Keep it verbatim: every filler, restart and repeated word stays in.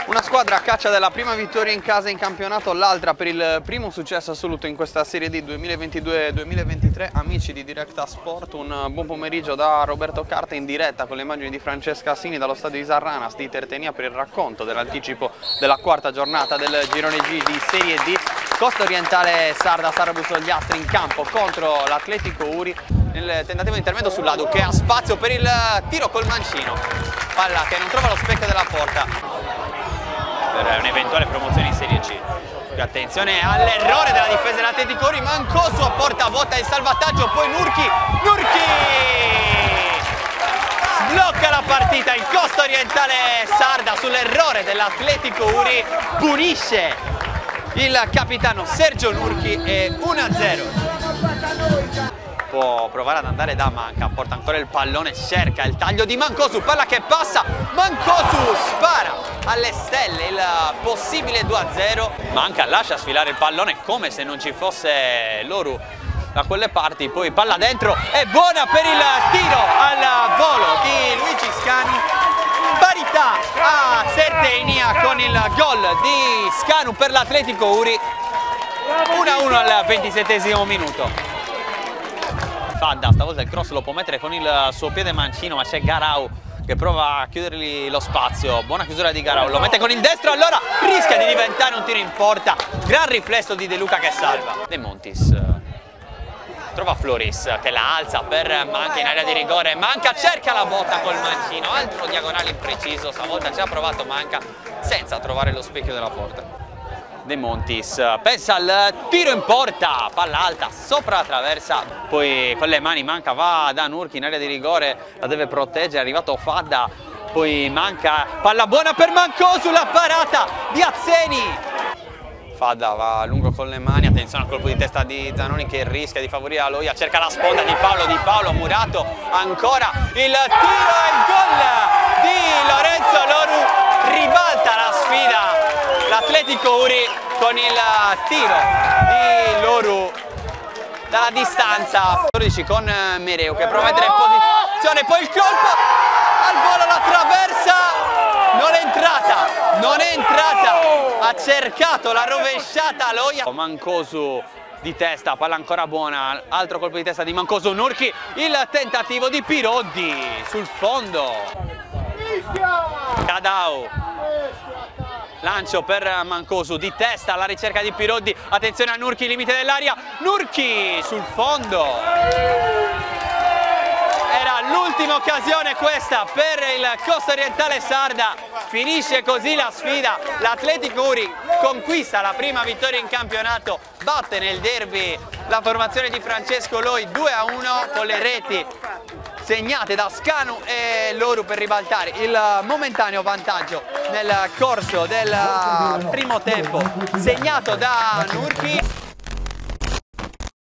Una squadra a caccia della prima vittoria in casa in campionato, l'altra per il primo successo assoluto in questa Serie D duemilaventidue duemilaventitré. Amici di Directa Sport, un buon pomeriggio da Roberto Carta in diretta con le immagini di Francesca Assini dallo stadio di Sarranas di Tertenia per il racconto dell'anticipo della quarta giornata del girone G di Serie D. Costa Orientale Sarda, Sarda Bussogliastri in campo contro l'Atletico Uri nel tentativo di intervento sull'Adu che ha spazio per il tiro col mancino. Palla che non trova lo specchio della porta per un'eventuale promozione in Serie C. Più attenzione all'errore della difesa dell'Atletico Uri, Mancosu a porta vuota il salvataggio, poi Nurchi, Nurchi sblocca la partita. Il Costa Orientale Sarda sull'errore dell'Atletico Uri punisce il capitano Sergio Nurchi e uno a zero. Può provare ad andare da Manca, porta ancora il pallone, cerca il taglio di Mancosu, palla che passa, Mancosu spara alle stelle il possibile due a zero. Manca lascia sfilare il pallone come se non ci fosse l'Oru da quelle parti, poi palla dentro, è buona per il tiro al volo di Luigi Scanu. Parità a Tertenia con il gol di Scanu per l'Atletico Uri, uno a uno al ventisettesimo minuto. Fadda, stavolta il cross lo può mettere con il suo piede mancino, ma c'è Garau che prova a chiudergli lo spazio. Buona chiusura di Garau, lo mette con il destro, allora rischia di diventare un tiro in porta. Gran riflesso di De Luca che salva. De Montis trova Floris che la alza per Manca in area di rigore. Manca cerca la botta col mancino, altro diagonale impreciso, stavolta ci ha provato Manca senza trovare lo specchio della porta. De Montis pensa al tiro in porta, palla alta sopra la traversa, poi con le mani Manca va da Nurchi in area di rigore, la deve proteggere, è arrivato Fadda, poi Manca, palla buona per Mancosu, la parata di Azzeni. Fadda va lungo con le mani, attenzione al colpo di testa di Zanoni che rischia di favorire la Loia, cerca la sponda di Paolo, di Paolo Murato, ancora il tiro e il gol di Lorenzo Loru, ribalta la sfida l'Atletico Uri con il tiro di Loru dalla distanza. dodici con Mereu che prova a mettere in posizione, poi il colpo al volo, la traversa, non è entrata, non è entrata, ha cercato la rovesciata Loia. Mancosu di testa, palla ancora buona, altro colpo di testa di Mancosu, Nurchi, il tentativo di Piroddi sul fondo. Cadau, lancio per Mancosu di testa alla ricerca di Piroddi, attenzione a Nurchi, limite dell'aria, Nurchi sul fondo. Era l'ultima occasione questa per il Costa Orientale Sarda, finisce così la sfida, l'Atletico Uri conquista la prima vittoria in campionato, batte nel derby la formazione di Francesco Loi due a uno con le reti segnate da Scanu e Loru per ribaltare il momentaneo vantaggio nel corso del primo tempo segnato da Nurchi.